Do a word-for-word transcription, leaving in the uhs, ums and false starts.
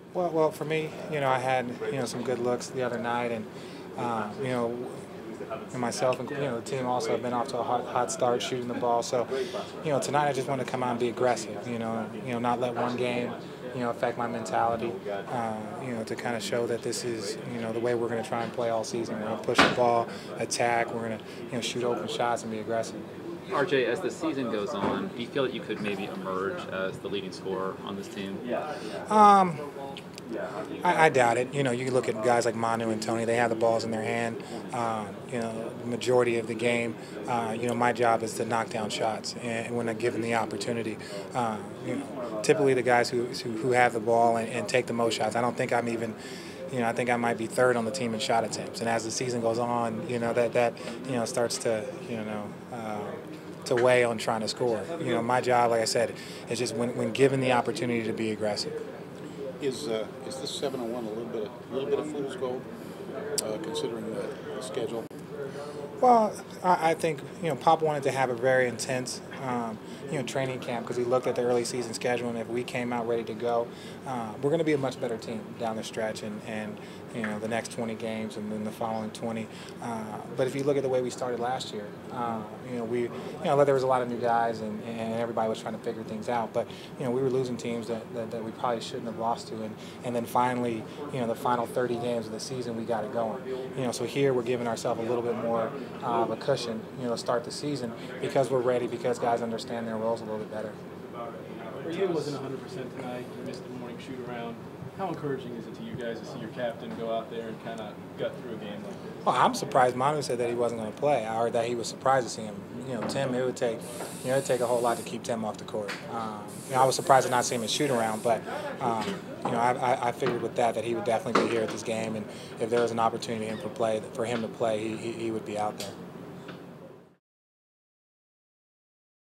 Well, well, for me, you know, I had you know some good looks the other night, and uh, you know, and myself and you know the team also have been off to a hot, hot start shooting the ball. So, you know, tonight I just want to come out and be aggressive. You know, you know, not let one game, you know, affect my mentality. Uh, you know, to kind of show that this is you know the way we're going to try and play all season. We're going to push the ball, attack. We're going to you know shoot open shots and be aggressive. R J, as the season goes on, do you feel that you could maybe emerge as the leading scorer on this team? Um, I, I doubt it. You know, you look at guys like Manu and Tony; they have the balls in their hand. Um, you know, the majority of the game. Uh, you know, my job is to knock down shots, and when I'm given the opportunity, uh, you know, typically the guys who who, who have the ball and, and take the most shots. I don't think I'm even. You know, I think I might be third on the team in shot attempts, and as the season goes on, you know that that you know starts to you know. Uh, to weigh on trying to score. You know, my job, like I said, is just when, when given the opportunity to be aggressive. Is uh, is this seven and one a little bit of, a little bit of fool's gold, uh, considering the, the schedule? Well, I, I think you know Pop wanted to have a very intense um, you know training camp because he looked at the early season schedule, and if we came out ready to go, uh, we're going to be a much better team down the stretch, and, and you know the next twenty games and then the following twenty. Uh, but if you look at the way we started last year, uh, you know we you know there was a lot of new guys and, and everybody was trying to figure things out, but you know we were losing teams that, that, that we probably shouldn't have lost to, and, and then finally you know the final thirty games of the season we got it going. You know so here we're giving ourselves a little bit more. Uh, of a cushion, you know, to start the season because we're ready, because guys understand their roles a little bit better. You wasn't one hundred percent tonight. You missed the morning shoot around. How encouraging is it to you guys to see your captain go out there and kind of gut through a game like this? Well, I'm surprised Manu said that he wasn't going to play, or that he was surprised to see him. You know, Tim, it would take, you know, it'd take a whole lot to keep Tim off the court. Um, you know, I was surprised to not see him in shoot around, but um, you know, I, I, I figured with that that he would definitely be here at this game, and if there was an opportunity for him to play, for him to play, he, he, he would be out there.